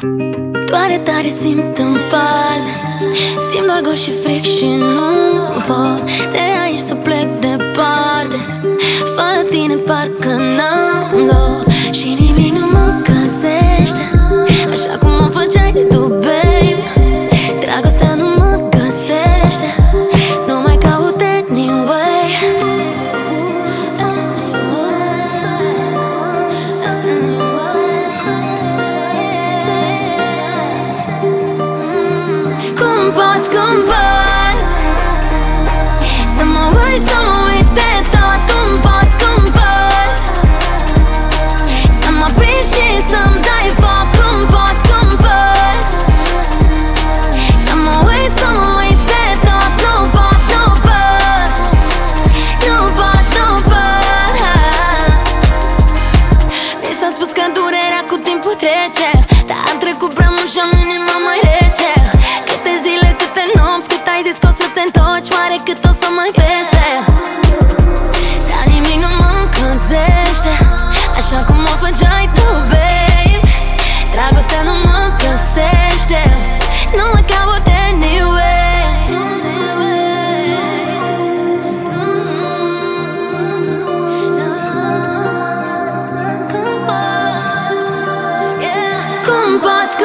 Doare tare simt în palme, simt doar gol și fric și nu pot de aici să plec departe. Fără tine parcă n-am dor și nimic nu mă încălzește așa cum mă făceai tu, baby. Dragostea nu mă găsește, nu mai caut anyway. Cum poți să mă uiți, să mă uiți de tot? Cum poți să mă prinzi și să-mi dai foc? Cum poți să mă uiți, să mă uiți de tot? Nu pot, nu pot, nu pot, nu pot. Mi s-a spus că durerea cu timpul trece, dar am trecut prea mult și am inima mai rece. Câte zile, câte nopți, cât ai zis că o să te întorci, oare cât o să mai pese? Dar nimic nu mă încălzește așa cum o făceai tu, babe. Dragostea nu mă găsește, nu mă caut anyway. Cum poți